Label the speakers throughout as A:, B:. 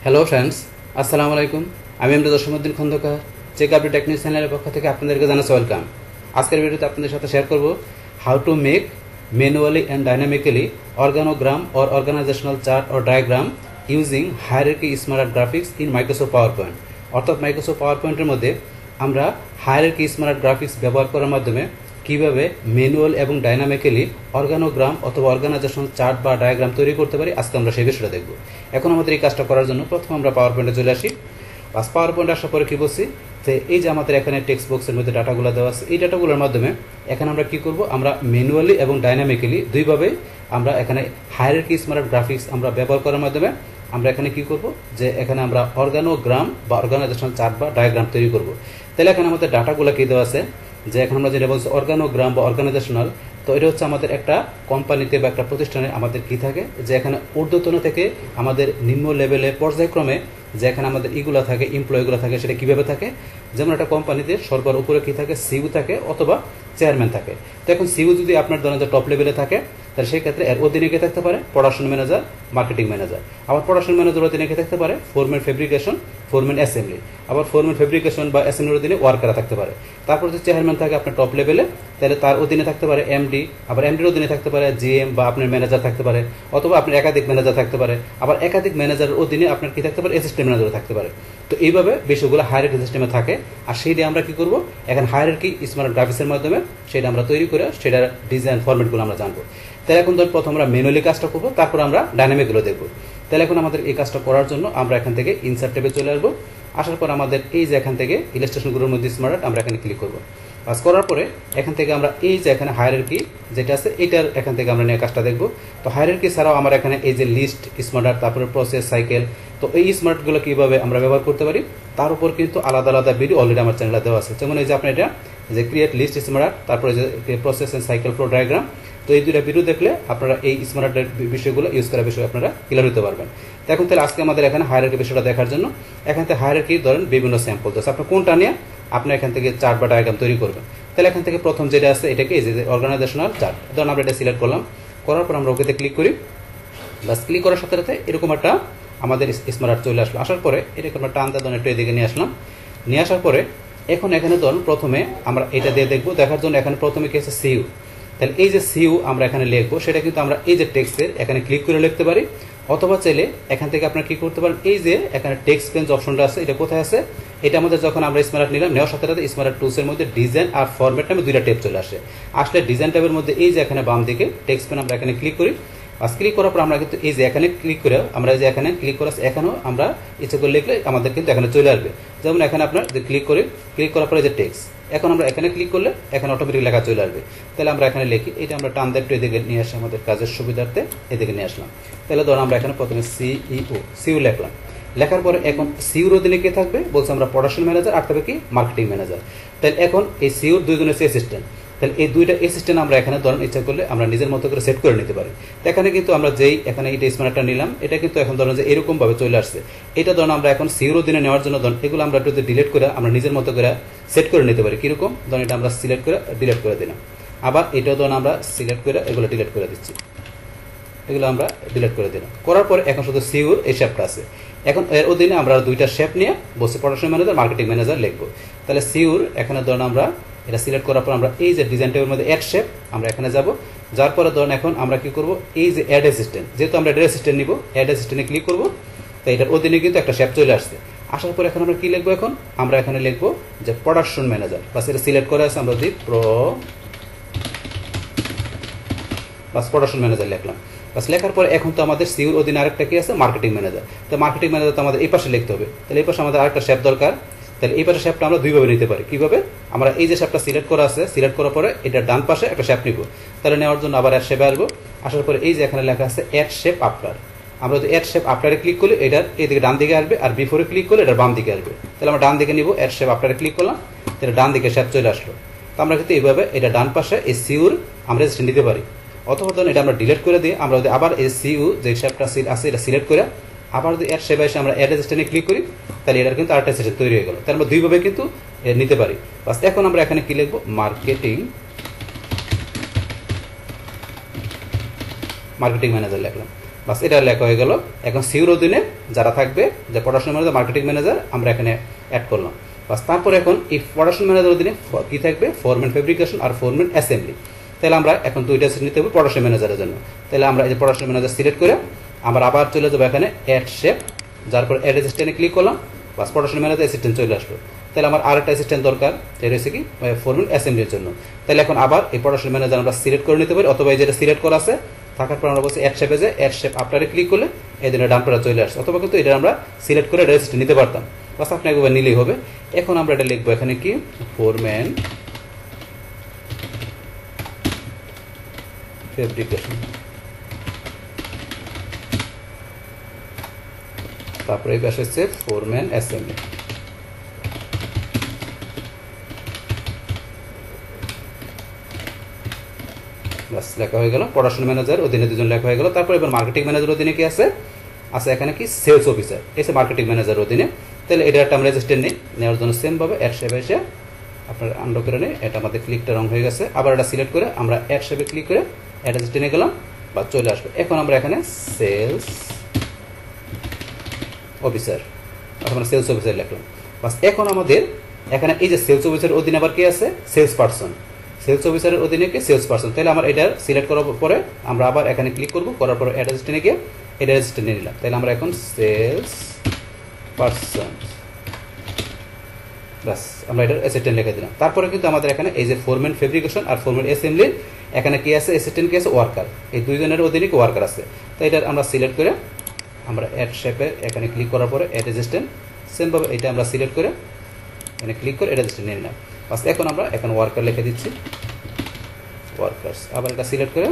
A: Hello friends, আসসালামু আলাইকুম। আমি MD Jasimuddin Khandakar, check update technique চ্যানেলের পক্ষ থেকে আপনাদেরকে জানাচ্ছি ওয়েলকাম। আজকের ভিডিওতে আপনাদের সাথে শেয়ার করব how to make manually and dynamically organogram or organisational chart or diagram using hierarchy smart graphics in Microsoft PowerPoint. অর্থাৎ মাইক্রোসফট পাওয়ার পয়েন্টের মধ্যে আমরা হায়ারার্কি স্মার্ট গ্রাফিক্স ব্যবহার করার মাধ্যমে কিভাবে ম্যানুয়াল এবং ডাইনামিক্যালি অর্গানোগ্রাম অথবা অর্গানাইজেশনাল চার্ট বা ডায়াগ্রাম তৈরি করতে পারি, আজকে আমরা সেই বিষয়টা দেখব। এখন আমাদের এই কাজটা করার জন্য প্রথমে আমরা পাওয়ার পয়েন্টে চলে আসি। পাওয়ার পয়েন্টে আসার পরে কি বলছি যে এই যে আমাদের এখানে টেক্সট বক্সের মধ্যে ডাটাগুলো দেওয়া আছে, এই ডাটাগুলোর মাধ্যমে এখানে আমরা কি করব, আমরা ম্যানুয়ালি এবং ডাইনামিক্যালি দুইভাবে আমরা এখানে হায়ারার্কি স্মার্ট গ্রাফিক্স আমরা ব্যবহার করার মাধ্যমে আমরা এখানে কি করব, যে এখানে আমরা অর্গানোগ্রাম বা অর্গানাইজেশনাল চার্ট বা ডায়াগ্রাম তৈরি করব। তাহলে এখানে আমাদের ডাটাগুলো কি দেওয়া আছে, যে এখন আমরা যেটা বলছি অর্গানোগ্রাম বা অর্গানাইজেশনাল, তো এটা হচ্ছে আমাদের একটা কোম্পানিতে বা একটা প্রতিষ্ঠানে আমাদের কি থাকে, যে এখানে ঊর্ধ্বতন থেকে আমাদের নিম্ন লেভেলে পর্যায়ক্রমে যে এখানে আমাদের ইগুলো থাকে, এমপ্লয়িগুলো থাকে, সেটা কীভাবে থাকে। যেমন একটা কোম্পানিতে সর্বার উপরে কি থাকে, সিইও থাকে অথবা চেয়ারম্যান থাকে। তো এখন সিইও যদি আপনার ধরেন যে টপ লেভেলে থাকে, তাহলে সেই ক্ষেত্রে এর অধীনে কে থাকতে পারে, প্রোডাকশন ম্যানেজার, মার্কেটিং ম্যানেজার। আবার প্রোডাকশন ম্যানেজার অধীনে কে থাকতে পারে, ফোরম্যান ফেব্রিকেশন, ফোরম্যান অ্যাসেম্বলি। আবার ফোরম্যান ফেব্রিকেশন বা অ্যাসেম্বলির অধীনে ওয়ার্কাররা থাকতে পারে। তারপর যদি চেয়ারম্যান থাকে আপনার টপ লেভেলে, তাহলে তার অধীনে থাকতে পারে এমডি। আবার এমডির অধীনে থাকতে পারে জিএম বা আপনার ম্যানেজার থাকতে পারে, অথবা আপনার একাধিক ম্যানেজার থাকতে পারে। আবার একাধিক ম্যানেজারের অধীনে আপনার কি থাকতে পারে, অ্যাসিস্ট্যান্ট ম্যানেজার থাকতে পারে। তো এইভাবে বিষয়গুলো হায়ারার্কি সিস্টেমে থাকে। আর সেই দিয়ে আমরা কি করব, এখন হায়ারার্কি স্মার্ট গ্রাফিক্সের মাধ্যমে সেটা আমরা তৈরি করে সেটার ডিজাইন ফরম্যাটগুলো আমরা জানবো। তাহলে এখন ধর প্রথম আমরা ম্যানুয়ালি কাজটা করবো, তারপর আমরা ডাইনামিকগুলো দেখবো। তাহলে এখন আমাদের এই কাজটা করার জন্য আমরা এখান থেকে ইনসার্ট ট্যাবে চলে আসবো। আসার পর আমাদের এই যে এখান থেকে ইলাস্ট্রেশনগুলোর মধ্যে স্মার্ট আমরা এখানে ক্লিক করবো। কাজ করার পরে এখান থেকে আমরা এই যে এখানে হায়ারার্কি যেটা আছে, এটার এখান থেকে আমরা নিয়ে কাজটা দেখবো। তো হায়ারার্কি ছাড়াও আমার এখানে এই যে লিস্ট স্মার্ট, তারপরে প্রসেস, সাইকেল, তো এই স্মার্টগুলো কীভাবে আমরা ব্যবহার করতে পারি তার উপর কিন্তু আলাদা আলাদা ভিডিও অলরেডি আমার চ্যানেলে দেওয়া আছে। যেমন এই যে আপনার এটা যে ক্রিয়েট লিস্ট স্মার্ট, তারপরে যে process and cycle flow diagram, তো এই দুইটা ভিডিও দেখলে আপনারা এই স্মার্টের বিষয়গুলো ইউজ করার বিষয়ে আপনারা ক্লিয়ার হতে পারবেন। তো এখন তাহলে আজকে আমাদের এখানে হায়ারার্কি বিষয়টা দেখার জন্য এখান থেকে হায়ারার্কি ধরেন বিভিন্ন স্যাম্পল আছে, আপনার কোনটা নিয়ে আপনি এখান থেকে চার্ট বা ডায়াগ্রাম তৈরি করবেন। তাহলে এখান থেকে প্রথম যেটা আছে এটাকে এই যে অর্গানাইজেশনাল চার্ট, ধরুন আমরা এটা সিলেক্ট করলাম। করার পর আমরা ওকেতে ক্লিক করি। বাস ক্লিক করার সাথে সাথে এরকম একটা আমাদের স্মার্ট চলে আসলো। আসার পরে এটাকে আমরা টানতে ধরুন একটু এদিকে নিয়ে আসলাম। নিয়ে আসার পরে এখন এখানে ধরুন প্রথমে আমরা এটা দিয়ে দেখবো। দেখার জন্য এখানে প্রথমে কি আছে, সিইও। তাহলে এই যে সিইও আমরা এখানে লিখবো, সেটা কিন্তু আমরা এই যে টেক্সটের এখানে ক্লিক করে লিখতে পারি, অথবা চাইলে এখান থেকে আপনারা কি করতে পারেন, এই যে এখানে টেক্সট পেন্স অপশনটা আছে, এটা কোথায় আছে, এটা আমাদের যখন আমরা স্মার্ট নিলাম, নেওয়ার সাথে সাথে স্মার্ট টুলসের মধ্যে ডিজাইন আর ফরম্যাট নামে দুইটা ট্যাব চলে আসে। আসলে ডিজাইন ট্যাবের মধ্যে এই যে এখানে বাম দিকে টেক্সট পেন আমরা এখানে ক্লিক করি। আর ক্লিক করার পর আমরা কিন্তু এই যে এখানে ক্লিক করে আমরা এই যে এখানে ক্লিক করে এখানেও আমরা ইচ্ছে করে লিখলে আমাদের কিন্তু এখানে চলে আসবে। যেমন এখানে আপনার যে ক্লিক করার পরে যে টেক্সট, এখন আমরা এখানে ক্লিক করলে এখানে অটোমেটিক লেখা চলে আসবে। তাহলে আমরা এখানে লিখি, এটা আমরা টান দিয়ে একটু এদিকে নিয়ে আসি, আমাদের কাজের সুবিধার্থে এদিকে নিয়ে আসলাম। তাহলে ধরুন আমরা এখানে প্রথমে সিইও লিখলাম। লেখার পরে এখন সিইওর অধীনে কে থাকবে, বলছে আমরা প্রোডাকশন ম্যানেজার আর থাকবে কি মার্কেটিং ম্যানেজার। তাহলে এখন এই সিইওর দুইজনের অ্যাসিস্ট্যান্ট, তাহলে এই দুইটা অ্যাসিস্ট্যান্ট আমরা এখানে ধরেন ইচ্ছা করলে আমরা নিজের মতো করে সেট করে নিতে পারি। এখানে কিন্তু আমরা যেই এখানে এটা স্মার্টটা নিলাম, এটা কিন্তু এখন ধরেন যে এরকম ভাবে চলে আসছে। এটা ধরেন আমরা এখন সিইওর অধীনে নেওয়ার জন্য ধরেন এগুলো আমরা একটু ডিলিট করে আমরা নিজের মতো করে সেট করে নিতে পারি। কিরকম, ধরেন এটা আমরা সিলেক্ট করে ডিলিট করে দিলাম। আবার এটাও ধরেন আমরা সিলেক্ট করে এগুলো ডিলিট করে দিচ্ছি, এগুলো আমরা ডিলিট করে দিলাম। করার পরে এখন শুধু সিইওর এই শেপটা আছে। এখন এর অধীনে আমরা দুইটা শেপ নিয়ে বসে প্রোডাকশন ম্যানেজার, মার্কেটিং ম্যানেজার লিখবো। তাহলে সিইওর এখানে ধরেন আমরা এটা সিলেক্ট করার পর আমরা এই যে ডিজাইন ট্যাবের মধ্যে অ্যাড শেপ আমরা এখানে যাব। যার পরে ধরুন এখন আমরা কি করব, এই যে অ্যাড অ্যাসিস্ট্যান্ট, যেহেতু আমরা অ্যাড অ্যাসিস্ট্যান্ট নিব, অ্যাড অ্যাসিস্ট্যান্টে ক্লিক করব। তাই এটার অধীনে কিন্তু একটা শেপ চলে আসছে। আসার পর এখন আমরা কি লিখবো, এখন আমরা এখানে লিখবো যে প্রোডাকশন ম্যানেজার। বাস এটা সিলেক্ট করা আছে, আমরা যদি প্রোডাকশন ম্যানেজার লিখলাম। বাস লেখার পরে এখন তো আমাদের সিইওর অধীনে আরেকটা কি আছে, মার্কেটিং ম্যানেজার। তো মার্কেটিং ম্যানেজার তো আমাদের এই পাশে লিখতে হবে। তাহলে এই পাশে আমাদের আরেকটা শেপ দরকার। তাহলে এই পাশে শেপটা আমরা দুইভাবে নিতে পারি। কিভাবে, আমরা এই যে শেপটা সিলেক্ট করা আছে, সিলেক্ট করার পরে এটা ডান পাশে একটা শেপ নিব। তাহলে নেওয়ার জন্য আবার অ্যাড শেপে আসবো। আসার পরে এই যে এখানে লেখা আছে অ্যাড শেপ আফটার, আমরা যদি অ্যাড শেপ আফটারে ক্লিক করলে এটার এইদিকে ডান দিকে আসবে, আর বিফোরে ক্লিক করলে এটার বাম দিকে আসবে। তাহলে আমরা ডান দিকে নিব, অ্যাড শেপ আফটারে ক্লিক করলাম, তাহলে ডান দিকে শেপ চলে আসলো। তো আমরা কিন্তু এইভাবে এটা ডান পাশে এই সিইওর আমরা নিতে পারি। অথবা ধরুন এটা আমরা ডিলিট করে দিই, আমরা যদি আবার এই সিইও যে শেপটা আছে এটা সিলেক্ট করে আবার যদি অ্যাড শেপে এসে আমরা অ্যাড অ্যাসিস্ট্যান্টে ক্লিক করি, তাহলে এটার কিন্তু আরেকটা সেশন তৈরি হয়ে গেল। তাহলে আমরা দুইভাবে কিন্তু নিতে পারি। বাস এখন আমরা এখানে কি লিখবো, মার্কেটিং ম্যানেজার লিখলাম। বাস এটা লেখা হয়ে গেল। এখন সিউর অধীনে যারা থাকবে, যে প্রোডাকশন ম্যানেজার, মার্কেটিং ম্যানেজার, আমরা এখানে অ্যাড করলাম। বাস তারপর এখন এই প্রোডাকশন ম্যানেজার অধীনে কি থাকবে, ফরম্যাট ফেব্রিকেশন আর ফরম্যাট অ্যাসেম্বলি। তাহলে আমরা এখন দুইটা সেট নিতে হবে প্রোডাকশন ম্যানেজারের জন্য। তাহলে আমরা এই যে প্রোডাকশন ম্যানেজার সিলেক্ট করে আমরা আবার চলে যাবো এখানে অ্যাড শেপ, যার পর অ্যাড অ্যাসিস্ট্যান্টে ক্লিক করলাম। বাস প্রোডাকশন ম্যানেজার অ্যাসিস্ট্যান্ট চলে আসলো। তাহলে আমার আরেকটা অ্যাসিস্ট্যান্ট দরকার, এটা হচ্ছে কি ফরম্যাট অ্যাসেম্বলির জন্য। তাহলে এখন আবার এই প্রোডাকশন ম্যানেজার আমরা সিলেক্ট করে নিতে পারি, অথবা এই যেটা সিলেক্ট করা আছে থাকার পর আমরা বলছি অ্যাড শেপে যে অ্যাড শেপ আফটারে ক্লিক করলে এই দিনের ডাম্পারটা চলে আসছে, অথবা কিন্তু এটা আমরা সিলেক্ট করে অ্যাসিস্ট্যান্ট নিতে পারতাম। বাস আপনি একবার নিলেই হবে। এখন আমরা এটা লিখবো এখানে কি ফরম্যাট ফেব্রিকেশন, তারপরে এই পাশে হচ্ছে ফরম্যাট অ্যাসেম্বলি। বাস লেখা হয়ে গেল। প্রোডাকশন ম্যানেজার অধীনে দুজন লেখা হয়ে গেল। তারপর এবার মার্কেটিং ম্যানেজার অধীনে কি আছে, আছে এখানে কি সেলস অফিসার, এসে মার্কেটিং ম্যানেজার অধীনে। তাহলে এটা একটা আমরা রেজিস্টার নিই, নেওয়ার জন্য সেম ভাবে অ্যাড শেপে এসে আপনার আন্ডো করে নিই। এটা আমাদের ক্লিকটা রং হয়ে গেছে। আবার এটা সিলেক্ট করে আমরা অ্যাড শেপে ক্লিক করে অ্যাড রেজিস্টার নিয়ে গেলাম, বা চলে আসবে। এখন আমরা এখানে সেলস অফিসার, আমরা সেলস অফিসার লিখলাম। বাস এখন আমাদের এখানে এই যে সেলস অফিসার অধীনে আবার কি আছে, সেলস পার্সন। সেলস অফিসারের অধীনে কি সেলস পার্সন। তাহলে আমার এটা সিলেক্ট করার পরে আমরা আবার এখানে ক্লিক করব, করার পর অ্যাড অ্যাসিস্ট্যান্টে গিয়ে এটা অ্যাসিস্ট্যান্ট নিয়ে নিলাম। তাহলে আমরা এখন সেলস পার্সন, বাস আমরা এটা অ্যাসিস্ট্যান্ট লিখে দিলাম। তারপরে কিন্তু আমাদের এখানে এই যে ফরম্যাট ফেব্রিকেশন আর ফরম্যাট অ্যাসেম্বলির এখানে কি আছে, অ্যাসিস্ট্যান্ট কি আছে, ওয়ার্কার, এই দুইজনের অধীনে ওয়ার্কার আছে। তো এটা আমরা সিলেক্ট করে আমরা অ্যাড শেপে এখানে ক্লিক করার পরে অ্যাড অ্যাসিস্ট্যান্ট সেমভাবে এটা আমরা সিলেক্ট করে এখানে ক্লিক করে অ্যাড অ্যাসিস্ট্যান্ট নিয়ে নিলাম। বাস এখন আমরা এখন ওয়ার্কার লিখে দিচ্ছি, ওয়ার্কার্স, আবার এটা সিলেক্ট করে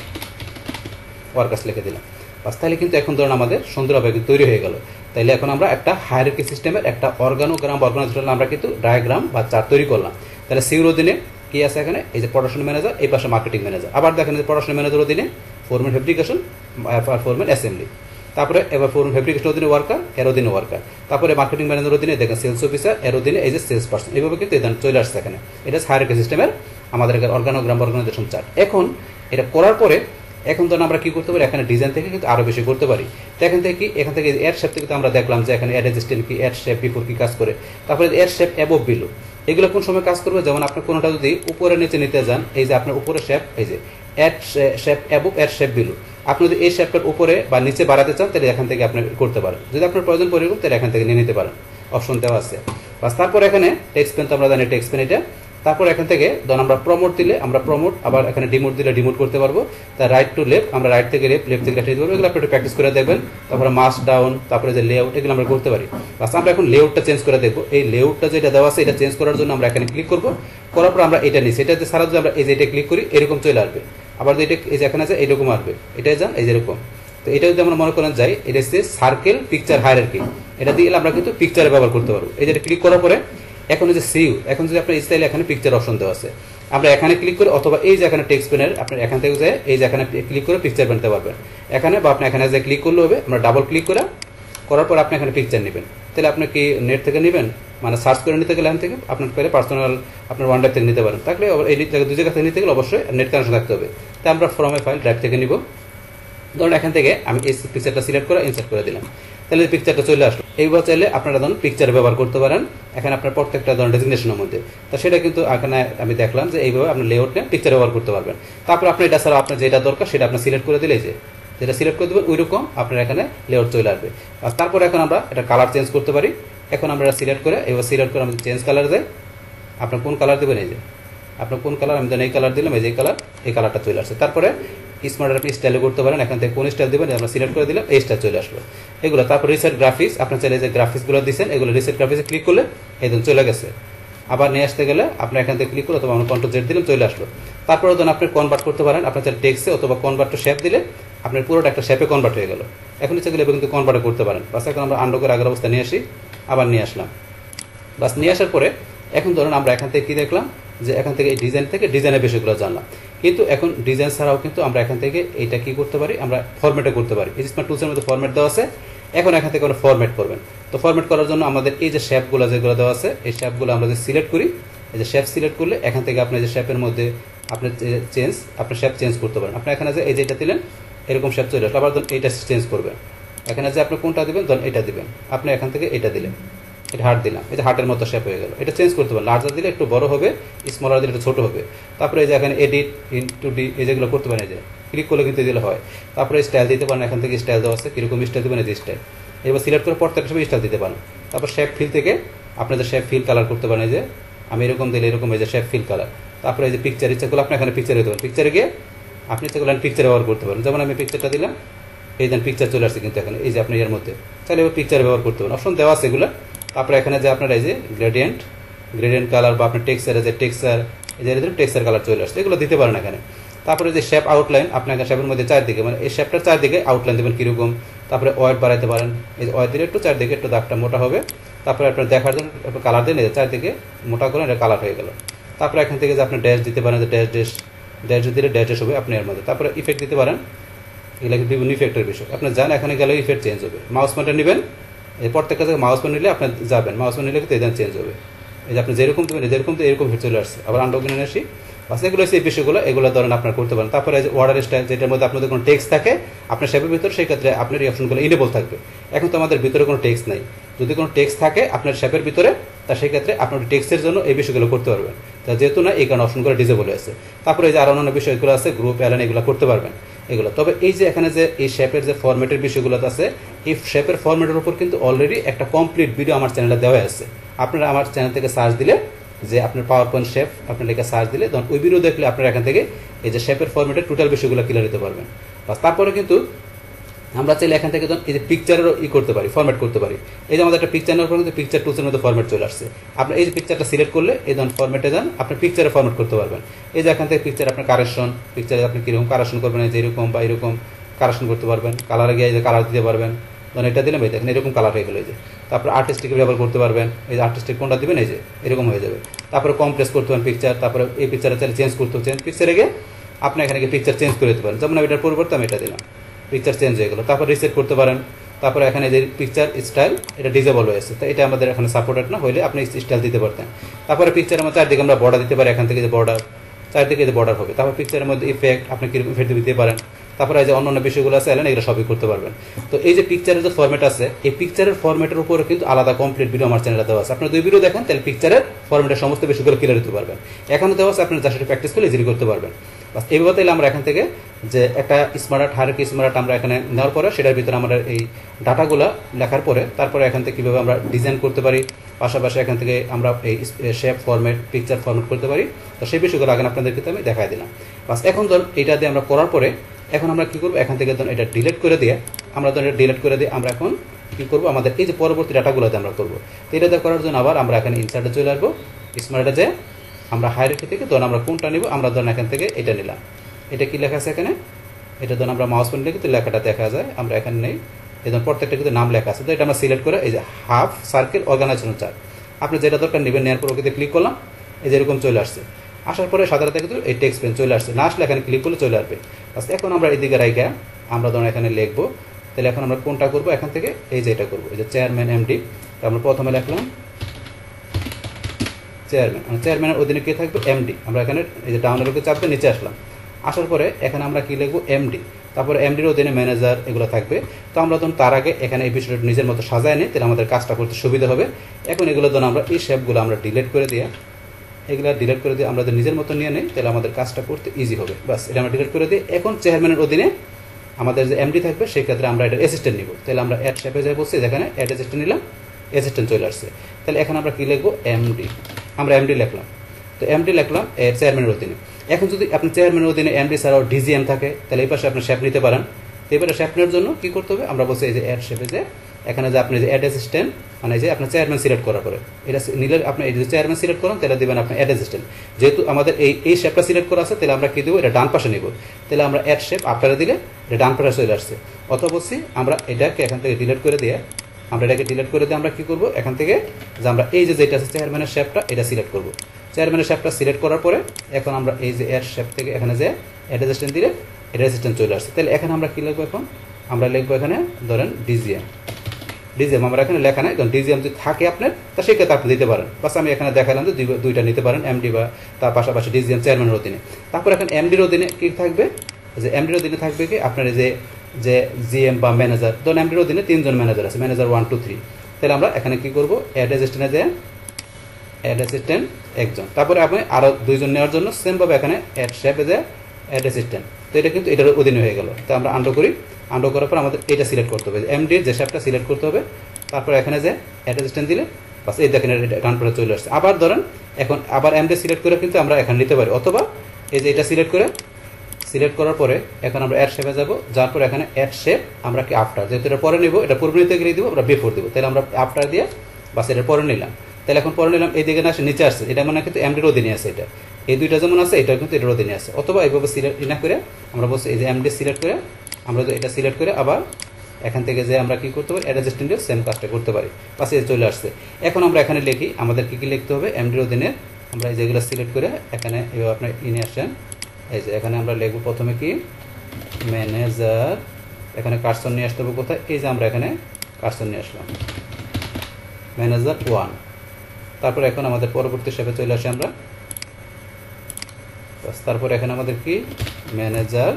A: ওয়ার্কার্স লিখে দিলাম। বাস তাহলে কিন্তু এখন ধরুন আমাদের সুন্দরভাবে তৈরি হয়ে গেল। তাইলে এখন আমরা একটা হায়ারার্কি সিস্টেমের একটা অর্গানোগ্রাম অর্গানাইজেশন আমরা কিন্তু ডায়াগ্রাম বা চার্ট তৈরি করলাম। তাহলে সিউর অধীনে কি আছে এখানে, এই যে প্রোডাকশন ম্যানেজার, এই পাশে মার্কেটিং ম্যানেজার। আবার দেখেন যে প্রোডাকশন ম্যানেজার অধীনে ফরম্যাট ফেব্রিকেশন আর ফরম্যাট অ্যাসেম্বলি। তারপরে এবার ফরম্যাট ফেব্রিকেশন অধীনে ওয়ার্কার, এর অধীনে ওয়ার্কার। তারপরে মার্কেটিং ম্যানেজার অধীনে দেখেন সেলস অফিসার, এর অধীনে এই যে সেলস পার্সন। এইভাবে কিন্তু এটা চলে আসছে এখানে। এটা হায়ারার্কি সিস্টেমের আমাদের অর্গানোগ্রাম অর্গানাইজেশন চার্ট। এখন এটা করার পরে এখন তো আমরা কি করতে পারি, এখানে ডিজাইন থেকে কিন্তু আরো বেশি করতে পারি। তো এখান থেকে কি, এখান থেকে অ্যাড শেপ থেকে আমরা দেখলাম যে এখানে অ্যাড অ্যাসিস্ট্যান্ট কি, অ্যাড শেপ বিফোর কি কাজ করে। তারপরে অ্যাড শেপ অ্যাবভ বিলো, এগুলো কোন সময় কাজ করবে, যেমন আপনি কোনোটা যদি উপরে নিচে নিতে যান, এই যে আপনার উপরে শেপ, এই যে add shape above, add shape below. আপনি যদি এই শেপটার উপরে বা নিচে বাড়াতে চান তাহলে এখান থেকে আপনি করতে পারেন। যদি আপনার প্রয়োজন পড়ে তাহলে এখান থেকে নিয়ে নিতে পারেন, অপশন দেওয়া আছে। বাস তারপর এখানে টেক্সট পেন তো আমরা জানি টেক্সট পেন এটা। তারপর এখান থেকে ধরুন আমরা প্রমোট দিলে আমরা প্রমোট, আবার এখানে ডিমোট দিলে ডিমোট করতে পারবো। তার রাইট টু লেফট আমরা রাইট থেকে লেফট, লেফট থেকে রাইট দিতে পারবো। এগুলো আপনি একটু প্র্যাকটিস করে দেখবেন। তারপরে মাস ডাউন, তারপরে যে লেআউট, এগুলো আমরা করতে পারি। বাস আমরা এখন লেআউটটা চেঞ্জ করে দেখবো। এই লেআউটটা যেটা দেওয়া আছে এটা চেঞ্জ করার জন্য আমরা এখানে ক্লিক করবো। করার পর আমরা এটা নিচ্ছি, এটাতে সারা যদি আমরা এই যে এটা ক্লিক করি এরকম চলে আসবে। আবার এটা এই যে এখানে আছে এইরকম আসবে, এটাই যান এই যেরকম। তো এটা যদি আমরা মনে করেন যাই, এটা হচ্ছে সার্কেল পিকচার হায়ারার্কি, এটা দিয়ে আমরা কিন্তু পিকচারে ব্যবহার করতে পারবো। এই যে ক্লিক করার পরে এখন যে সিউ, এখন যদি আপনার স্টাইলে এখানে পিকচার অপশন দেওয়া আছে, আমরা এখানে ক্লিক করে অথবা এই যে এখানে টেক্সট পেনের আপনার এখান থেকে যে এই যে এখানে ক্লিক করে পিকচার বানাতে পারবেন এখানে, বা আপনি এখানে যে ক্লিক করলে হবে। আমরা ডাবল ক্লিক করার পর আপনি এখানে পিকচার নেবেন। তাহলে আপনি কি নেট থেকে নেবেন, মানে সার্চ করে নিতে গেলে এখান থেকে আপনার পেলে পার্সোনাল আপনার ওয়ান ড্রাইভ থেকে নিতে পারেন। তাহলে এই দুই জায়গা থেকে নিতে গেলে অবশ্যই নেট কানেকশন থাকতে হবে। তাই আমরা ফ্রম এ ফাইল ড্রাইভ থেকে নিব। ধরুন এখান থেকে আমি এই পিকচারটা সিলেক্ট করে ইনসার্ট করে দিলাম, তাহলে পিকচারটা চলে আসলো। এইবার চাইলে আপনারা ধরুন পিকচার ব্যবহার করতে পারেন এখানে আপনার প্রত্যেকটা ধরুন ডেজিগনেশনের মধ্যে। তো সেটা কিন্তু এখানে আমি দেখলাম যে এইভাবে আপনি লেআউট নিয়ে পিকচার ব্যবহার করতে পারবেন। তারপর আপনি এটা ছাড়া আপনার যেটা দরকার সেটা আপনি সিলেক্ট করে দিলে, যে যেটা সিলেক্ট করে দেবেন ওই রকম আপনার এখানে লেআউট চলে আসবে। আর তারপর এখন আমরা এটা কালার চেঞ্জ করতে পারি। এখন আমরা সিলেক্ট করে এবার সিলেক্ট করে আমাদের চেঞ্জ কালার দেয়, আপনার কোন কালার দেবেন, এই যে আপনার কোন কালার, আমি এই কালার দিলাম, এই কালার, এই কালারটা চলে আসছে। তারপরে স্মার্ট আপনি স্টাইলে করতে পারেন, এখান থেকে কোন স্টাইল দেবেন আমরা সিলেক্ট করে দিলাম, এই স্টাইল চলে আসলো এগুলো। তারপর রিসেট গ্রাফিক্স, আপনার চাইলে যে গ্রাফিক্সগুলো দিচ্ছেন এগুলো রিসেট গ্রাফিক্সে ক্লিক করলে একদম চলে গেছে। আবার নিয়ে আসতে গেলে আপনার এখান থেকে ক্লিক করে অথবা আমরা কন্ট্রোল জেড দিলাম, চলে আসলো। তারপরে ধরুন আপনি কনভার্ট করতে পারেন, আপনার চাইলে টেক্সটে অথবা কনভার্ট টু শেপ দিলে আপনার পুরোটা একটা শেপে কনভার্ট হয়ে গেল। এখন ইচ্ছা গেলে কিন্তু কনভার্ট করতে পারেন। বাস এখন আমরা আন্ডো করে আগের অবস্থা নিয়ে আসি, আবার নিয়ে আসলাম। বাস নিয়ে আসার পরে এখন ধরুন আমরা এখান থেকে কি দেখলাম, যে এখান থেকে এই ডিজাইন থেকে ডিজাইনের বিষয়গুলো জানলাম। কিন্তু এখন ডিজাইন ছাড়াও কিন্তু আমরা এখান থেকে এইটা কি করতে পারি, আমরা ফরম্যাটে করতে পারি। এই স্মার্ট টুলসের মধ্যে ফরম্যাট দেওয়া আছে। এখন এখান থেকে আমরা ফরম্যাট করবেন। তো ফরম্যাট করার জন্য আমাদের এই যে শেপগুলো যেগুলো দেওয়া আছে, এই শেপগুলো আমরা যে সিলেক্ট করি, এই যে শেপ সিলেক্ট করলে এখান থেকে আপনি যে শেপের মধ্যে আপনার চেঞ্জ, আপনার শেপ চেঞ্জ করতে পারেন। আপনি এখানে যে এই যেটা দিলেন এরকম শেপ চলে আসলো। আবার ধরুন এইটা চেঞ্জ করবেন, এখানে যে আপনি কোনটা দিবেন, ধরুন এটা দিবেন, আপনি এখান থেকে এটা দিলেন, এটা হার্ট দিলাম, এই যে হার্টের মতো শেপ হয়ে গেল। এটা চেঞ্জ করতে পারেন, লার্জার দিলে একটু বড় হবে, স্মলার দিলে একটু ছোট হবে। তারপরে এই যে এখানে এডিট ইনটু ডি এই যেগুলো করতে পারেন, এই যে ক্লিক করলে কিন্তু দিলে হয়। তারপরে স্টাইল দিতে পারেন, এখান থেকে স্টাইল দেওয়া আছে, কীরকম স্টাইল দেবেন, এই যে স্টাইল এবার সিলেক্ট করে প্রত্যেকটা সময় স্টাইল দিতে পারেন। তারপর শেপ ফিল থেকে আপনাদের শেপ ফিল কালার করতে পারেন, এই যে আমি এরকম দিলে এরকম, এই যে শেপ ফিল কালার। তারপরে এই যে পিকচার ইচ্ছা করলে আপনি এখানে পিকচারে দিতে পারেন, পিকচারে গিয়ে আপনি ইচ্ছা করলেন পিকচার ব্যবহার করতে পারেন। যেমন আমি পিকচারটা দিলাম, এই দেন পিকচার চলে আসছে কিন্তু এখানে, এই যে আপনি এর মধ্যে তাহলে এবার পিকচার ব্যবহার করতে পারেন, অপশন দেওয়া আছে এগুলো। তারপরে এখানে যে আপনার এই যে গ্রেডিয়েন্ট কালার বা আপনার টেক্সচার, যে টেক্সচার, এই যে টেক্সচার কালার চলে আসছে, এগুলো দিতে পারেন এখানে। তারপরে যে শেপ আউটলাইন, আপনাকে শেপের মধ্যে চারদিকে মানে এই শেপটার চারদিকে আউটলাইন দেবেন কীরকম। তারপরে ওয়েট বাড়াইতে পারেন, এই যে ওয়েট দিলে একটু চারদিকে একটু দাগটা মোটা হবে। তারপরে আপনার দেখার জন্য একটু কালার দেন, এই যে চারদিকে মোটা করে এটা কালার হয়ে গেল। তারপরে এখান থেকে যে আপনি ড্যাশ দিতে পারেন, যে ড্যাশ দিলে ড্যাশ হবে আপনি এর মধ্যে। তারপরে ইফেক্ট দিতে পারেন, এগুলো বিভিন্ন ইফেক্টের বিষয় আপনি যান, এখানে গেলে ইফেক্ট চেঞ্জ হবে। মাউস পয়েন্টার নেবেন, এই প্রত্যেকটা থেকে মাউস পয়েন্ট নিলে আপনি যাবেন, মাউস পয়েন্ট নিলে কিন্তু এখানে চেঞ্জ হবে। এই যে আপনি যেরকম দেবেন যেরকম তো এরকম চলে আসছে। আবার আনডকুমেন্ট আসি, বাস এগুলো হচ্ছে এই বিষয়গুলো, এগুলো ধরেন আপনার করতে পারেন। তারপরে যে অর্ডার স্টাইল, যেটার মধ্যে আপনাদের কোনো টেক্সট থাকে আপনার শেপের ভিতরে, সেই ক্ষেত্রে আপনার এই অপশনগুলো ইনেবল থাকবে। এখন তো আমাদের ভিতরে কোনো টেক্সট নাই, যদি কোনো টেক্সট থাকে আপনার শেপের ভিতরে, তা সেই ক্ষেত্রে আপনার টেক্সটের জন্য এই বিষয়গুলো করতে পারবেন। তা যেহেতু না, এই কারণে অপশনগুলো ডিজেবল হয়েছে। তারপরে এই যে আরো অন্যান্য বিষয়গুলো আছে, গ্রুপ অ্যালাইন, এগুলো করতে পারবেন এগুলো। তবে এই যে এখানে যে এই শেপের যে ফরম্যাটের বিষয়গুলো আছে, এই শেপের ফরম্যাটের উপর কিন্তু অলরেডি একটা কমপ্লিট ভিডিও আমার চ্যানেলে দেওয়া আছে। আপনারা আমার চ্যানেল থেকে সার্চ দিলে, যে আপনার পাওয়ার পয়েন্ট শেপ আপনার লেখা সার্চ দিলে, তখন ওই ভিডিও দেখলে আপনারা এখান থেকে এই যে শেপের ফরম্যাটের টোটাল বিষয়গুলো ক্লিয়ার দিতে পারবেন। তারপরে কিন্তু আমরা চাইলে এখান থেকে এই যে পিকচারেরও করতে পারি, ফরম্যাট করতে পারি। এই যে আমাদের একটা পিকচার নেওয়ার পর কিন্তু পিকচার টুলসের মধ্যে ফরম্যাট চলে আসছে। আপনি এই যে পিকচারটা সিলেক্ট করলে এই ধরুন ফরম্যাটে যান, আপনি পিকচারে ফরম্যাট করতে পারবেন। এই যে এখান থেকে পিকচার আপনার কারেকশন, পিকচারে আপনি কীরকম কারেকশন করবেন, এই যে এরকম বা এরকম কারেকশন করতে পারবেন। কালারে গিয়ে এই যে কালার দিতে পারবেন, ধরুন এটা দিলাম, এই দেখেন এরকম কালার হয়ে গেলো। এই যে তারপর আর্টিস্টিক ব্যবহার করতে পারবেন, এই যে আর্টিস্টিক কোনটা দিবেন, এই যে এরকম হয়ে যাবে। তারপরে কমপ্রেস করতে পারেন পিকচার, তারপরে এই পিকচারে চাইলে চেঞ্জ করতে চেঞ্জ পিকচারে গিয়ে আপনি এখানে গিয়ে পিকচার চেঞ্জ করে দিতে পারেন। যেমন এটার পরিবর্তে আমি এটা দিলাম, পিকচার চেঞ্জ হয়ে গেল। তারপর রিসেট করতে পারেন। তারপরে এখানে যে পিকচার স্টাইল, এটা ডিজেবল হয়েছে, তো এটা আমাদের এখানে সাপোর্টেড না, হলে আপনি স্টাইল দিতে পারতেন। তারপরে পিকচারের মধ্যে চারদিকে আমরা বর্ডার দিতে পারি, এখান থেকে যে বর্ডার, চারদিকে যে বর্ডার হবে। তারপর পিকচারের মধ্যে ইফেক্ট, আপনি কিরকম ইফেক্ট দিতে পারেন। তারপরে এই যে অন্যান্য বিষয়গুলো আছে এলেন, এগুলো সবই করতে পারবেন। তো এই যে পিকচারের যে ফরম্যাট আছে, এই পিকচারের ফরম্যাটের উপরে কিন্তু আলাদা কমপ্লিট ভিডিও আমার চ্যানেলে দেওয়া আছে। আপনার 2 ভিডিও দেখেন, তাহলে পিকচারের ফরম্যাটের সমস্ত বিষয়গুলো ক্লিয়ার দিতে পারবেন। এখানে দেওয়া আছে, আপনার যার সাথে প্র্যাকটিস করলে ইজিলি করতে পারবেন। বাস এইভাবে তাহলে আমরা এখান থেকে যে একটা স্মার্ট হায়ারার্কি স্মার্ট আমরা এখানে নেওয়ার পরে, সেটার ভিতরে আমরা এই ডাটাগুলো লেখার পরে, তারপরে এখান থেকে কীভাবে আমরা ডিজাইন করতে পারি, পাশাপাশি এখান থেকে আমরা এই শেপ ফরম্যাট, পিকচার ফরম্যাট করতে পারি। তো সেই বিষয়গুলো আগে আপনাদেরকে আমি দেখাই দিলাম। বাস এখন ধরুন এটা দিয়ে আমরা করার পরে, এখন আমরা কী করবো, এখান থেকে ধরুন এটা ডিলিট করে দিয়ে, আমরা ধরুন এটা ডিলিট করে দিয়ে আমরা এখন কী করবো, আমাদের এই যে পরবর্তী ডাটাগুলোতে আমরা করবো। তো এটা করার জন্য আবার আমরা এখানে ইনসার্টে চলে আসবো, স্মার্টে যে আমরা হায়ারার্কি থেকে ধরুন আমরা কোনটা নিব, আমরা ধরুন এখান থেকে এটা নিলাম। এটা কি লেখা আছে এখানে, এটা ধরুন আমরা মাউস পয়েন্ট লিখে লেখাটা দেখা যায়, আমরা এখানে নেই, এই ধরুন প্রত্যেকটা কিন্তু নাম লেখা আছে। তো এটা আমরা সিলেক্ট করে এই যে হাফ সার্কেল অর্গানাইজেশন চার্ট, আপনি যেটা দরকার নেবেন, নেওয়ার পর ওকে ক্লিক করলাম, এই যে এরকম চলে আসছে। আসার পরে সাধারণত কিন্তু এই টেক্সট পেন চলে আসছে, না আসলে এখানে ক্লিক করলে চলে আসবে। আচ্ছা এখন আমরা এদিকে রাইখা আমরা ধরুন এখানে লিখবো। তাহলে এখন আমরা কোনটা করবো, এখান থেকে এই যে এটা করবো, এই যে চেয়ারম্যান এমডি। আমরা প্রথমে লিখলাম চেয়ারম্যান, চেয়ারম্যানের অধীনে কে থাকবে, এমডি। আমরা এখানে এই যে ডাউনের উপরে চাপতে নিচে আসলাম, আসার পরে এখানে আমরা কি লিখবো, এমডি। তারপরে এমডির অধীনে ম্যানেজার, এগুলো থাকবে। তো আমরা ধরুন তার আগে এখানে এই বিষয়টা নিজের মতো সাজায় নিই, তাহলে আমাদের কাজটা করতে সুবিধা হবে। এখন এগুলো ধরুন আমরা এই শেপগুলো আমরা ডিলিট করে দিয়ে, এগুলো ডিলিট করে দিয়ে আমরা নিজের মতো নিয়ে নিই, তাহলে আমাদের কাজটা করতে ইজি হবে। বাস এটা আমরা ডিলিট করে দিই। এখন চেয়ারম্যানের অধীনে আমাদের যে এমডি থাকবে, সেই ক্ষেত্রে আমরা এটা অ্যাসিস্ট্যান্ট নিব। তাহলে আমরা অ্যাড শেপে যাই বলছি, যেখানে অ্যাড অ্যাসিস্ট্যান্ট নিলাম, অ্যাসিস্ট্যান্ট চলে আসছে। তাহলে এখন আমরা কি লিখবো, এমডি। আমরা এমডি লিখলাম, তো এমডি লিখলাম চেয়ারম্যানের অধীনে। এখন যদি আপনার চেয়ারম্যানের অধীনে এমডি ছাড়াও ডিজিএম থাকে, তাহলে এই পাশে আপনি শেপ নিতে পারেন। তো এবারে শেপ নেওয়ার জন্য কী করতে হবে, আমরা বলছি এই যে অ্যাড শেপে যে এখানে যে আপনি যে অ্যাড অ্যাসিস্ট্যান্ট, মানে যে আপনার চেয়ারম্যান সিলেক্ট করার পরে এটা নিলে আপনি এই যে চেয়ারম্যান সিলেক্ট করেন, তাহলে দেবেন আপনি অ্যাড অ্যাসিস্ট্যান্ট। যেহেতু আমাদের এই শেপটা সিলেক্ট করা আছে, তাহলে আমরা কী দেবো, এটা ডান পাশে নিব। তাহলে আমরা অ্যাড শেপ আপনারা দিলে এটা ডান পাশে চলে আসছে। অথবা বলছি আমরা এটাকে এখান থেকে ডিলিট করে দিয়ে, আমরা এটাকে ডিলিট করে দিয়ে আমরা কী করবো, এখান থেকে যে আমরা এই যে যেটা আছে চেয়ারম্যানের শেপটা, এটা সিলেক্ট করবো। চেয়ারম্যানের শেপটা সিলেক্ট করার পরে এখন আমরা এই যে অ্যাড শেপ থেকে এখানে যে অ্যাড অ্যাসিস্ট্যান্ট দিলে অ্যাড অ্যাসিস্ট্যান্ট চলে আসছে। তাহলে এখানে আমরা কী লিখবো, এখন আমরা লিখবো এখানে ধরেন ডিজিএম। ডিজিএম আমরা এখানে লেখা নাই, কারণ ডিজিএম যদি থাকে আপনার, তা সেক্ষেত্রে আপনি দিতে পারেন। বাস আমি এখানে দেখালাম যে দুইটা নিতে পারেন, এমডি বা তার পাশাপাশি ডিজিএম চেয়ারম্যানের অধীনে। তারপর এখন এমডির অধীনে কী থাকবে, যে এমডির অধীনে থাকবে কি আপনার এই যে জিএম বা ম্যানেজার, ধরুন এমডির অধীনে 3 জন ম্যানেজার আছে, ম্যানেজার 1 2 3। তাহলে আমরা এখানে কি করব, অ্যাড অ্যাসিস্ট্যান্টে যে অ্যাড অ্যাসিস্ট্যান্ট একজন, তারপরে আপনি আরও 2 জন নেওয়ার জন্য সেমভাবে এখানে অ্যাড শেপে যে অ্যাড অ্যাসিস্ট্যান্ট। তো এটা কিন্তু এটার অধীনে হয়ে গেল। তো আমরা আন্ডো করি, আন্ডো করার পর আমাদের এটা সিলেক্ট করতে হবে, এমডির যে শেপটা সিলেক্ট করতে হবে, তারপর এখানে যে অ্যাড অ্যাসিস্ট্যান্ট দিলে বাস এই দেখেন ডান পাশে চলে আসছে। আবার ধরেন এখন আবার এমডি সিলেক্ট করে কিন্তু আমরা এখানে নিতে পারি, অথবা এই যে এটা সিলেক্ট করার পরে এখন আমরা অ্যাড শেপে যাব, যার পর এখানে অ্যাড শেপ আমরা কি আফটার, যেহেতু এটা পরে নিব, এটা পূর্বে নিতে গেলে দিব আমরা বিফোর দিব, তাহলে আমরা আফটার দিয়ে বাস এটা পরে নিলাম। তাহলে এখন পরে নিলাম, এই দিকে না আসে নিচে আসছে, এটা মানে কিন্তু এমডির অধীনে আছে, এটা এই দুইটা যেমন আছে এটা কিন্তু এটার অধীনে আছে। অথবা এইভাবে সিলেক্ট না করে আমরা বলছি এই যে এমডি সিলেক্ট করে আমরা এটা সিলেক্ট করে আবার এখান থেকে যে আমরা কি করতে পারি, অ্যাড অ্যাসিস্ট্যান্টের সেম কাজটা করতে পারি, বাস এই চলে আসছে। এখন আমরা এখানে লিখি আমাদের কি কি লিখতে হবে, এমডির অধীনে আমরা এই যেগুলো সিলেক্ট করে এখানে এভাবে আপনার ইনে আসেন, এই যে এখানে আমরা লিখব প্রথমে কি ম্যানেজার, এখানে কার্সর নিয়ে আসতে হবে কোথায়, এই যে আমরা এখানে কার্সর নিয়ে আসলাম ম্যানেজার 1। তারপর এখন আমাদের পরবর্তী শেপে চলে আসি আমরা, তারপর এখানে আমাদের কি ম্যানেজার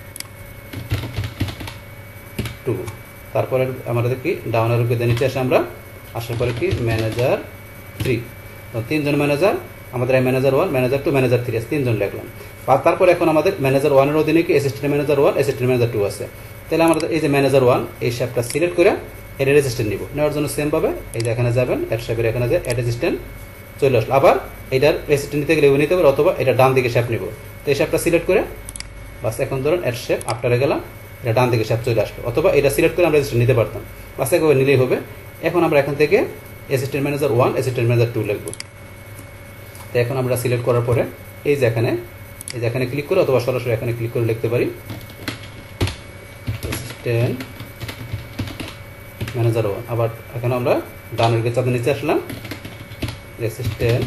A: 2, তারপরে আমাদের কি ডাউনের উপরে নিচে আসে আমরা, আসার পরে কি ম্যানেজার 3। তো 3 জন ম্যানেজার আমাদের ম্যানেজার 1 ম্যানেজার 2 ম্যানেজার 3 আছে, 3 জন লিখলাম। তারপরে এখন আমাদের ম্যানেজার 1 এর অধীনে কি অ্যাসিস্ট্যান্ট ম্যানেজার 1 অ্যাসিস্ট্যান্ট ম্যানেজার 2 আছে। তাহলে আমাদের এই যে ম্যানেজার 1 এই শেপটা সিলেক্ট করে এর অ্যাসিস্ট্যান্ট নিব, নেওয়ার জন্য সেম ভাবে এই যে এখানে যাবেন, এর শেপের এখানে যে অ্যাড অ্যাসিস্ট্যান্ট চলে আসলো। আবার এটার অ্যাসিস্ট্যান্ট নিতে গেলে নিতে পারে, অথবা এটা ডান দিকে শেপ নিব। তো এই শেপটা সিলেক্ট করে বাস এখন ধরুন এর শেপ আফটারে গেলাম, এটা ডান দিকে শেপ চলে আসলো, অথবা এটা সিলেক্ট করে আমরা অ্যাসিস্ট্যান্ট নিতে পারতাম, বাস একবার নিলেই হবে। এখন আমরা এখান থেকে অ্যাসিস্ট্যান্ট ম্যানেজার 1 অ্যাসিস্ট্যান্ট ম্যানেজার 2 লিখব। তো এখন আমরা সিলেক্ট করার পরে এই যে এখানে ক্লিক করে অথবা সরাসরি এখানে ক্লিক করে লিখতে পারি অ্যাসিস্ট্যান্ট ম্যানেজার 1। আবার এখানে আমরা ডানের দিকে চাঁদের নিচে আসলাম, অ্যাসিস্ট্যান্ট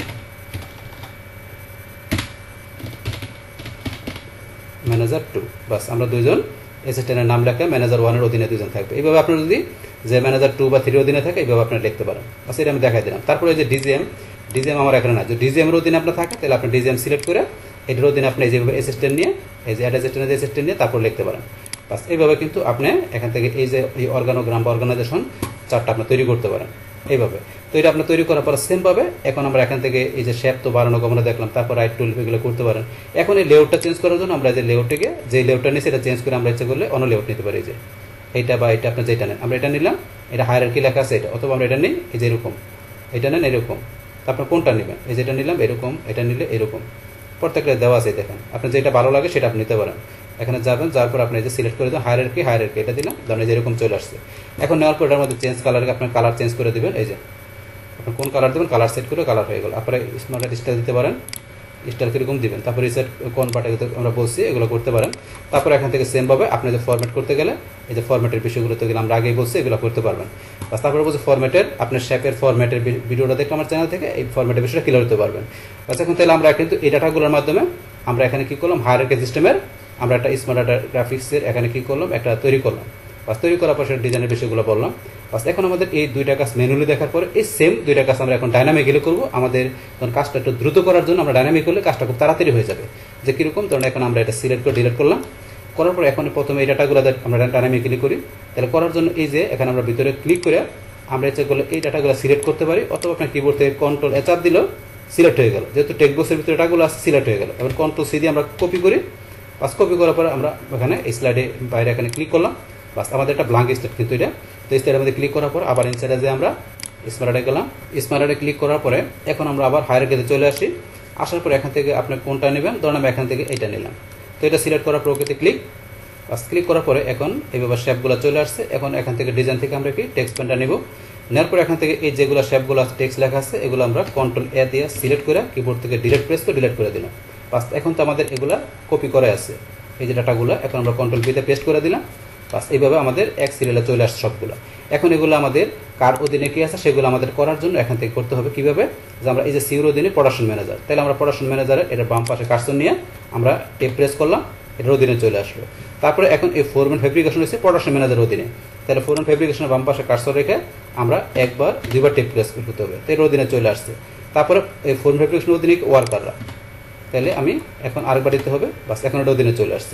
A: ম্যানেজার 2, বাস আমরা 2 জন অ্যাসিস্ট্যান্টের নাম লেখা ম্যানেজার 1 এর অধীনে 2 জন থাকবে। এইভাবে আপনার যদি যে ম্যানেজার 2 বা 3 এর অধীনে থাকে এইভাবে আপনি লিখতে পারেন, বাস এটা আমি দেখাই দিলাম। তারপরে এই যে ডিজিএম আমার এখানে না, যদি ডিজিএম এর অধীনে আপনার থাকে তাহলে আপনি ডিজিএম সিলেক্ট করে এটার অধীনে আপনি যেভাবে অ্যাসিস্ট্যান্ট নিয়ে এই যে অ্যাড অ্যাসিস্ট্যান্ট নিয়ে তারপর লিখতে পারেন, বাস এইভাবে কিন্তু আপনি এখান থেকে এই যে এই অর্গানোগ্রাম বা অর্গানাইজেশন চার্টটা আপনি তৈরি করতে পারেন এইভাবে। তো এটা আপনার তৈরি করার পর সেম পাবে। এখন আমরা এখান থেকে এই যে শেপ তো বাড়ানো কমানো দেখলাম, তারপর রাইট টুল এগুলো করতে পারেন। এখন এই লেআউটটা চেঞ্জ করার জন্য আমরা যে লেআউটটাকে যে লেআউটটা নিয়ে সেটা চেঞ্জ করে আমরা ইচ্ছে করলে অন্য লেআউট নিতে পারি, যে এইটা বা এটা আপনি যেটা নেন, আমরা এটা নিলাম, এটা হায়ারার্কি লেখা আছে এটা, অথবা আমরা এটা নিই এই যে এরকম, এটা নেন এরকম, তারপর কোনটা নেবেন, এই যেটা নিলাম এরকম, এটা নিলে এরকম, প্রত্যেকটা দেওয়া আছে দেখেন, আপনার যেটা ভালো লাগে সেটা আপনি নিতে পারেন। এখানে যাবেন, যাওয়ার পর আপনি যে সিলেক্ট করে দেন হায়ারার্কি এটা দিলাম, ধরেন যেরকম চলে আসছে। এখন নেওয়ার পর এটার মধ্যে চেঞ্জ কালারকে আপনার কালার চেঞ্জ করে দেবেন, এই যে আপনি কোন কালার দেবেন কালার সেট করে কালার হয়ে গেল। আপনারা স্মার্ট স্টাইল দিতে পারেন, স্টাইল কীরকম দিবেন, তারপর রিসেট কোন পার্টে আমরা বলছি এগুলো করতে পারেন। তারপর এখান থেকে সেমভাবে আপনি যে ফরম্যাট করতে গেলে এই যে ফরম্যাটের বিষয়গুলোতে গেলে আমরা আগেই বলছি এগুলো করতে পারবেন। বাস তারপরে বলছি ফরম্যাটের আপনার শেপের ফরম্যাটের ভিডিওটা দেখে আমার চ্যানেল থেকে এই ফরম্যাটের বিষয়টা ক্লিয়ার হতে পারবেন। বাস এখন তাহলে আমরা কিন্তু এই ডাটাগুলোর মাধ্যমে আমরা এখানে কী করলাম, হায়ারার্কি সিস্টেমের আমরা একটা স্মার্ট ডাটা গ্রাফিক্সের এখানে কী করলাম, একটা তৈরি করলাম। বাস তৈরি করার পর সেটা ডিজাইনের বিষয়গুলো বললাম। বাস এখন আমাদের এই 2টা কাজ ম্যানুয়ালি দেখার পরে এই সেম 2টা কাজ আমরা এখন ডাইনামিক্যালি করবো। আমাদের ধরুন কাজটা একটু দ্রুত করার জন্য আমরা ডাইনামিক করলে কাজটা খুব তাড়াতাড়ি হয়ে যাবে। যে কীরকম ধরুন এখন আমরা এটা সিলেক্ট করে ডিলিট করলাম, করার পর এখন প্রথমে এই ডাটাগুলো আমরা ডাইনামিক্যালি করি। তাহলে করার জন্য এই যে এখানে আমরা ভিতরে ক্লিক করে আমরা ইচ্ছা করলে এই ডাটাগুলো সিলেক্ট করতে পারি, অথবা আপনার কিবোর্ড থেকে কন্ট্রোল চাপ দিলেও সিলেক্ট হয়ে গেল। যেহেতু টেক্সটবক্সের ভিতরে ডাটাগুলো আছে সিলেক্ট হয়ে গেল। এবার কন্ট্রোল সি দিয়ে আমরা কপি করি। বাস কপি করার পরে আমরা এখানে এই স্লাইডে বাইরে এখানে ক্লিক করলাম। বাস আমাদের একটা ব্ল্যাঙ্ক স্টেট কিন্তু এটা। তো এই স্লাইডের মধ্যে ক্লিক করার পর আবার ইনসাইডে যে আমরা স্মার্টে গেলাম, স্মার্টে ক্লিক করার পরে এখন আমরা আবার হায়ারার্কিতে চলে আসি। আসার পর এখান থেকে আপনি কোনটা নেবেন, ধরুন আমি এখান থেকে এটা নিলাম। তো এটা সিলেক্ট করার পর ওকেতে ক্লিক। বাস ক্লিক করার পরে এখন এইভাবে শেপগুলো চলে আসছে। এখন এখান থেকে ডিজাইন থেকে আমরা কি টেক্সট প্যানটা নেব। নেওয়ার পর এখান থেকে এই যেগুলো শেপগুলো আছে টেক্সট লেখা আছে এগুলো আমরা কন্ট্রোল এ দিয়ে সিলেক্ট করে কিবোর্ড থেকে ডিলিট প্রেস করে ডিলিট করে দিলাম। বাস এখন তো আমাদের এগুলা কপি করে আছে এই যে ডাটাগুলো, এখন আমরা কন্ট্রোল বিতে পেস্ট করে দিলাম। বাস এইভাবে আমাদের এক সিরিয়ালে চলে আসছে সবগুলো। এখন এগুলো আমাদের কার অধীনে কি আছে সেগুলো আমাদের করার জন্য এখান থেকে করতে হবে কিভাবে, যে আমরা এই যে সিউর অধীনে প্রোডাকশন ম্যানেজার, তাহলে আমরা প্রোডাকশন ম্যানেজারের এটা বাম পাশে কার্সর নিয়ে আমরা টেপ প্রেস করলাম, এটার অধীনে চলে আসলো। তারপরে এখন এই ফোরম্যান ফেব্রিকেশন হচ্ছে প্রোডাকশন ম্যানেজারের অধীনে, তাহলে ফোরম্যান ফেব্রিকেশনের বাম পাশে কার্সর রেখে আমরা একবার দুইবার টেপ প্রেস করতে হবে, তো এর অধীনে চলে আসছে। তারপরে এই ফোরম্যান ফেব্রিকেশনের অধীনে ওয়ার্কাররা, তাহলে আমি এখন আরেকবার দিতে হবে। বাস এখন এটা অধীনে চলে আসছে।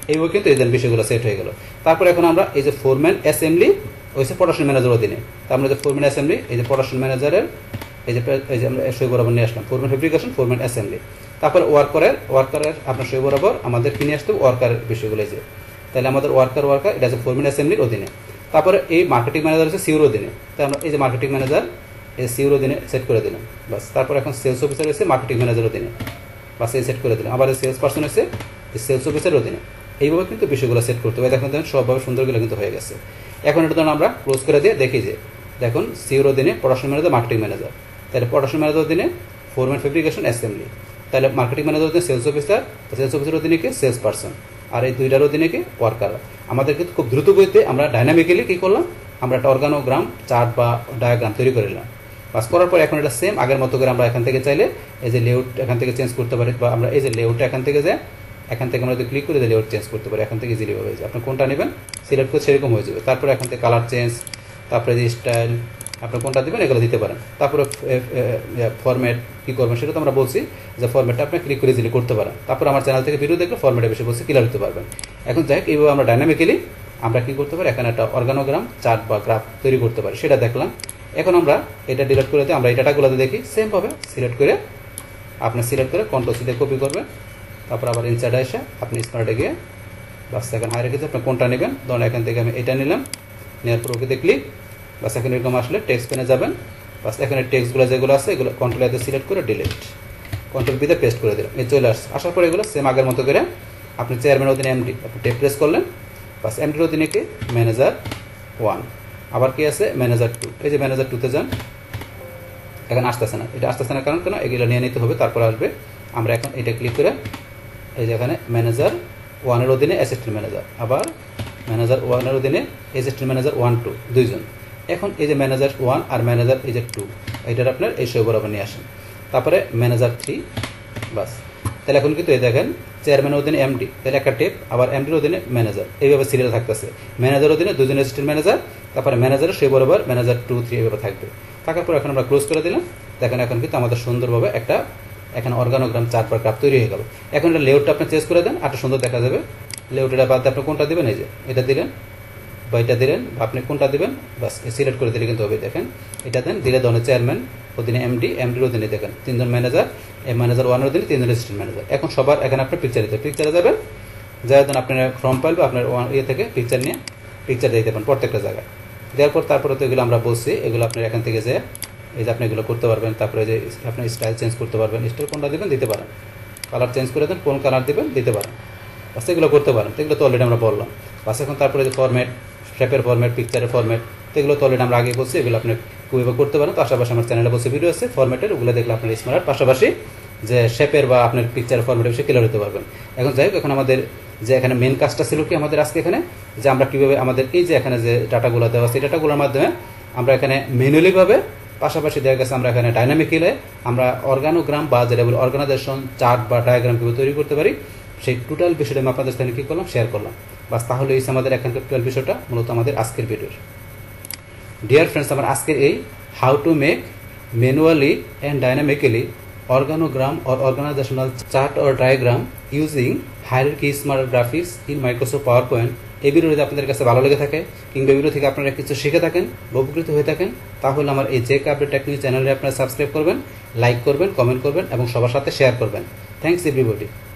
A: এইভাবে কিন্তু এই বিষয়গুলো সেট হয়ে গেল। তারপর এখন আমরা এই যে ফোরম্যান অ্যাসেম্বলি হয়েছে প্রোডাকশন ম্যানেজার অধীনে, তার আমরা যে ফোরম্যান অ্যাসেম্বলি এই যে প্রোডাকশন ম্যানেজারের এই যে আমরা সই বরাবর নিয়ে আসলাম ফোরম্যান ফেব্রিকেশন ফোরম্যান অ্যাসেম্বলি। তারপর ওয়ার্কারের আপনার সই বরাবর আমাদের কিনে আসতে ওয়ার্কারের বিষয়গুলো যে, তাহলে আমাদের ওয়ার্কার এটা আছে ফোরম্যান অ্যাসেম্বলির অধীনে। তারপরে এই মার্কেটিং ম্যানেজার হচ্ছে সিউর অধীনে, তাই আমরা এই যে মার্কেটিং ম্যানেজার এই সিউর অধীনে সেট করে দিলাম বাস। তারপর এখন সেলস অফিসার হচ্ছে মার্কেটিং ম্যানেজার অধীনে বাস, এই সেট করে দিলাম। আবার সেলস পার্সন হচ্ছে সেলস অফিসারের অধীনে। এইভাবে কিন্তু বিষয়গুলো সেট করতে হবে। দেখুন সবভাবে সুন্দরগুলো কিন্তু হয়ে গেছে। এখন এটা ধরুন আমরা ক্লোজ করে দিয়ে দেখি যে দেখুন সিউর অধীনে প্রোডাকশন ম্যানেজার মার্কেটিং ম্যানেজার, তাহলে প্রোডাকশন ম্যানেজার অধীনে ফোরম্যান ফেব্রিকেশন অ্যাসেম্বলি, তাহলে মার্কেটিং ম্যানেজার অধীনে সেলস অফিসার, সেলস অফিসার অধীনে কি সেলস পার্সন, আর এই দুইটার অধীনে কি ওয়ার্কার। আমাদের কিন্তু খুব দ্রুত গতিতে আমরা ডাইনামিক্যালি কি করলাম, আমরা একটা অর্গানোগ্রাম চার্ট বা ডায়াগ্রাম তৈরি করে নিলাম বাস। করার পর এখন এটা সেম আগের মতো করে আমরা এখান থেকে চাইলে এই যে লেআউট এখান থেকে চেঞ্জ করতে পারি, বা আমরা এই যে লেআউটটা এখান থেকে আমরা যদি ক্লিক করে যে লেআউট চেঞ্জ করতে পারি এখান থেকে ইজিলি হয়ে যায়। আপনি কোনটা নেবেন সিলেক্ট করে সেরকম হয়ে যাবে। তারপরে এখান থেকে কালার চেঞ্জ, তারপরে যে স্টাইল আপনি কোনটা দেবেন এগুলো দিতে পারেন। তারপরে ফরম্যাট কী করবেন সেটা তো আমরা বলছি যে ফরম্যাটটা আপনি ক্লিক করে ইজিলি করতে পারেন। তারপর আমার চ্যানেল থেকে ভিডিও দেখলে ফরম্যাটের বিষয়ে বলছি ক্লিয়ার হতে পারবেন। এখন যাই হোক এইভাবে আমরা ডাইনামিক্যালি আমরা কী করতে পারি, এখানে একটা অর্গানোগ্রাম চার্ট বা গ্রাফ তৈরি করতে পারি, সেটা দেখলাম। এখন আমরা এটা ডিলিট করে দিয়ে আমরা এই ডাটাগুলোতে দেখি সেমভাবে সিলেক্ট করে কন্ট্রোল সি দিয়ে কপি করবেন। তারপর আবার ইনসার্টে এসে আপনি স্মার্টে গিয়ে বাস এখন হাই রেখেছে আপনি কোনটা নেবেন, ধরুন এখান থেকে আমি এটা নিলাম, নেওয়ার পর ওকেতে ক্লিক বাস। এখন এরকম আসলে টেক্সট পেনে যাবেন বাস। এখানে টেক্সটগুলো যেগুলো আছে এগুলো কন্ট্রোল এতে সিলেক্ট করে ডিলিট, কন্ট্রোল বিতে পেস্ট করে দিলাম, এই চলে আসছে। আসার পরে এগুলো সেম আগের মতো করে আপনি চেয়ারম্যান অধীনে এমডি আপনি টেপ প্রেস করলেন বাস। এমডির অধীনে কি ম্যানেজার 1, আবার কি আছে ম্যানেজার 2, এই যে ম্যানেজার 2তে যান। এখন আসতেছে না, এটা আসতেছে না কারণ কেন, এগুলো নিয়ে নিতে হবে তারপর আসবে। আমরা এখন এটা ক্লিক করে এই যে এখানে ম্যানেজার 1-এর অধীনে অ্যাসিস্ট্যান্ট ম্যানেজার, আবার ম্যানেজার 1-এর অধীনে অ্যাসিস্ট্যান্ট ম্যানেজার 1-2 দুইজন। এখন এই যে ম্যানেজার 1 আর ম্যানেজার এই যে 2 এইটার আপনার এই সই বরাবর নিয়ে আসেন। তারপরে ম্যানেজার 3 বাস। তাহলে এখন কিন্তু এই দেখেন চেয়ারম্যানের অধীনে এমডি, তাহলে একটা টেপ, আবার এমডির অধীনে ম্যানেজার, এইভাবে সিরিয়াল থাকতেছে। ম্যানেজার অধীনে দুজন অ্যাসিস্ট্যান্ট ম্যানেজার, তারপরে ম্যানেজারের সই বরাবর ম্যানেজার 2, 3 এইভাবে থাকবে। থাকার পর এখন আমরা ক্লোজ করে দিলাম। দেখেন এখন কিন্তু আমাদের সুন্দরভাবে একটা এখানে অর্গানোগ্রাম চার্ট বা গ্রাফ তৈরি হয়ে গেল। এখন এটা লেআউটটা আপনি চেঞ্জ করে দেন, আরটা সুন্দর দেখা যাবে। লেআউটটা বাদ দিয়ে আপনি কোনটা দেবেন, এই যে এটা দিলেন বা এটা দিলেন, বা আপনি কোনটা দেবেন বাস সিলেক্ট করে দিলে কিন্তু হবে। দেখেন এটা দেন, দিলে ধরনের চেয়ারম্যান অধীনে এমডির অধীনে দেখেন 3 জন ম্যানেজার, ম্যানেজার 1-এর অধীনে 3 জন অ্যাসিস্ট্যান্ট ম্যানেজার। এখন সবার এখানে আপনার পিকচারে যাবেন, যারা দেন আপনার ফর্ম ফাইল বা আপনার থেকে পিকচার নিয়ে পিকচার দিতে পারেন প্রত্যেকটা জায়গায়। দেওয়ার পর তারপরে তো এগুলো আমরা বলছি, এগুলো আপনার এখান থেকে যে এই যে আপনি এগুলো করতে পারবেন। তারপরে যে আপনি স্টাইল চেঞ্জ করতে পারবেন, স্টাইল কোনটা দেবেন দিতে পারেন, কালার চেঞ্জ করে দেন কোন কালার দেবেন দিতে পারেন বাস। এগুলো করতে পারেন, এগুলো তো অলরেডি আমরা বললাম বাস। এখন তারপরে যে ফরম্যাট, শেপের ফরম্যাট, পিকচারের ফরম্যাট, এগুলো তো অলরেডি আমরা আগে বলছি, এগুলো আপনি খুবই করতে পারেন। পাশাপাশি আমার চ্যানেলে বলছে ভিডিও আছে ফরম্যাটের, ওগুলো দেখলে আপনার স্মার্ট, পাশাপাশি যে শেপের বা আপনার পিকচারের ফরম্যাটের বিষয়ে ক্লিয়ার হতে পারবেন। এখন যাই হোক, এখন আমাদের যে এখানে মেন কাজটা ছিল কি আমাদের আজকে এখানে যে আমরা কীভাবে আমাদের এই যে এখানে যে ডাটাগুলো দেওয়া আছে এই ডাটাগুলোর মাধ্যমে আমরা এখানে ম্যানুয়ালিভাবে, পাশাপাশি দেখা গেছে আমরা এখানে ডাইনামিক্যালি আমরা অর্গানোগ্রাম বা যেটা বলি অর্গানাইজেশন চার্ট বা ডায়াগ্রাম কীভাবে তৈরি করতে পারি সেই টোটাল বিষয়টা আমি আপনাদের সাথে কী করলাম শেয়ার করলাম বাস। তাহলে এই আমাদের এখানকার টোটাল বিষয়টা মূলত আমাদের আজকের ভিডিওর। ডিয়ার ফ্রেন্ডস, আমার আজকের এই how to make manually and dynamically organogram or organizational chart or diagram using hierarchy smart graphics in Microsoft PowerPoint এই ভিডিওটি আপনাদের কাছে ভালো লেগে থাকে কিংবা ভিডিও থেকে আপনারা কিছু শিখে থাকেন বা উপকৃত হয়ে থাকেন, তাহলে আমার এই জেক আপডেট টেকনিক চ্যানেলে আপনারা সাবস্ক্রাইব করবেন, লাইক করবেন, কমেন্ট করবেন এবং সবার সাথে শেয়ার করবেন। Thanks everybody.